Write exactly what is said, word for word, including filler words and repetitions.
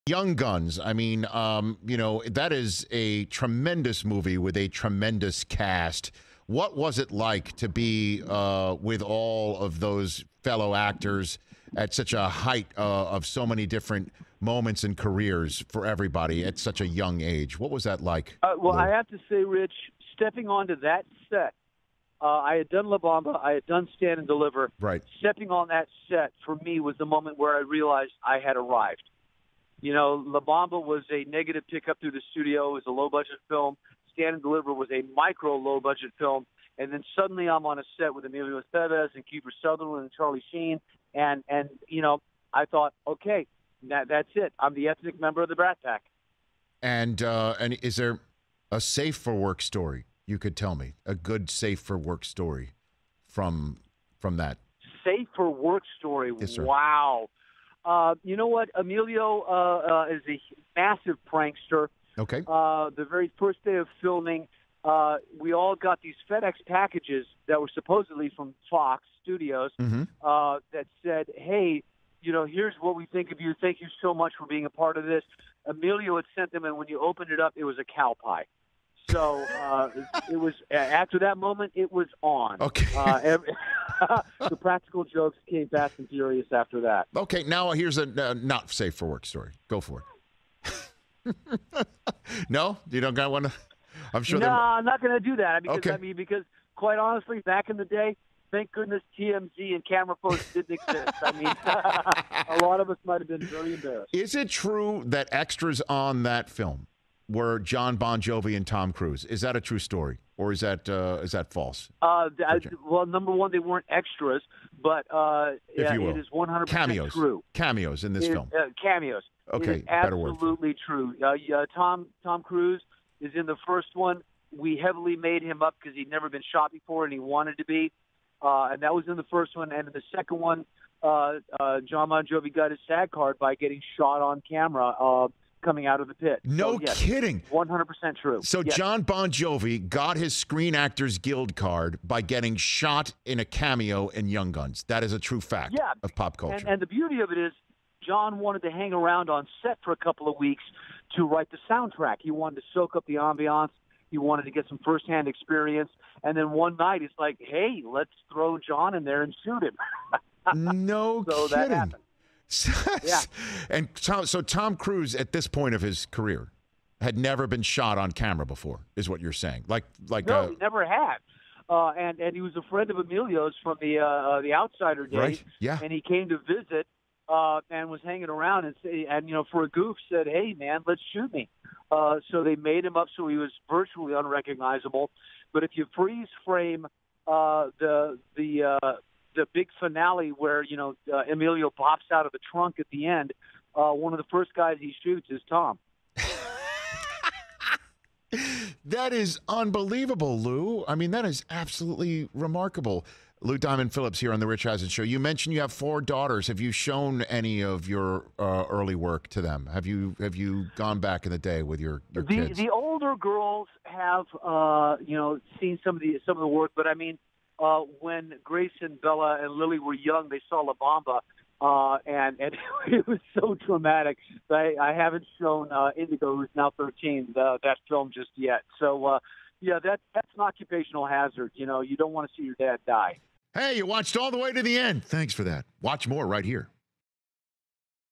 Young Guns. I mean, um, you know, that is a tremendous movie with a tremendous cast. What was it like to be uh, with all of those fellow actors at such a height uh, of so many different moments and careers for everybody at such a young age? What was that like? Uh, well, Lou? I have to say, Rich, stepping onto that set, uh, I had done La Bamba, I had done Stand and Deliver. Right. Stepping on that set, for me, was the moment where I realized I had arrived. You know, La Bamba was a negative pickup through the studio. It was a low-budget film. Stand and Deliver was a micro low-budget film. And then suddenly I'm on a set with Emilio Estevez and Kiefer Sutherland and Charlie Sheen. And, and you know, I thought, okay, that, that's it. I'm the ethnic member of the Brat Pack. And uh, and is there a safe for work story you could tell me? A good safe for work story from from that? Safe for work story. Yes, sir. Wow. Uh, you know what? Emilio uh, uh, is a massive prankster. Okay. Uh, the very first day of filming, uh, we all got these FedEx packages that were supposedly from Fox Studios Mm-hmm. uh, that said, hey, you know, here's what we think of you. Thank you so much for being a part of this. Emilio had sent them, and when you opened it up, it was a cow pie. So uh, it was after that moment, it was on. Okay. Uh, every, the practical jokes came fast and furious after that. Okay, now here's a uh, not safe for work story. Go for it. No, you don't got one. I'm sure. No, they're- I'm not going to do that. Because Okay. I mean, because quite honestly, back in the day, thank goodness T M Z and camera folks didn't exist. I mean, a lot of us might have been very embarrassed. Is it true that extras on that film were John Bon Jovi and Tom Cruise? Is that a true story, or is that uh, is that false? Uh, that, well, number one, they weren't extras, but uh, If yeah, you will. it is one hundred percent Cameos. true. Cameos in this It- film. Uh, cameos. Okay, it is better word. absolutely true. Uh, yeah, Tom Tom Cruise is in the first one. We heavily made him up because he'd never been shot before and he wanted to be, uh, and that was in the first one. And in the second one, uh, uh, John Bon Jovi got his SAG card by getting shot on camera uh, coming out of the pit. No so, yes, kidding. one hundred percent true. So Yes. John Bon Jovi got his Screen Actors Guild card by getting shot in a cameo in Young Guns. That is a true fact Yeah. of pop culture. And, and the beauty of it is, John wanted to hang around on set for a couple of weeks to write the soundtrack. He wanted to soak up the ambiance. He wanted to get some firsthand experience. And then one night, he's like, hey, let's throw John in there and shoot him. No So that kidding. happened. Yeah. And Tom, so Tom Cruise, at this point of his career, had never been shot on camera before, is what you're saying? Like, like, No, uh, he never had. Uh, and, and he was a friend of Emilio's from the uh, uh, the Outsider days. Right, yeah. And he came to visit uh, and was hanging around and, say, and, you know, for a goof said, hey, man, let's shoot me. Uh, so they made him up so he was virtually unrecognizable. But if you freeze frame uh, the the uh, the big finale where, you know, uh, Emilio pops out of the trunk at the end, uh, one of the first guys he shoots is Tom. That is unbelievable, Lou. I mean, that is absolutely remarkable. Lou Diamond Phillips here on the Rich Eisen Show. You mentioned you have four daughters. Have you shown any of your uh, early work to them? Have you have you gone back in the day with your, your the, kids? The older girls have, uh, you know, seen some of the some of the work, but I mean, uh, when Grace and Bella and Lily were young, they saw La Bamba, uh, and and it was so traumatic. I, I haven't shown uh, Indigo, who's now thirteen, uh, that film just yet. So, uh, yeah, that that's an occupational hazard. You know, you don't want to see your dad die. Hey, you watched all the way to the end. Thanks for that. Watch more right here.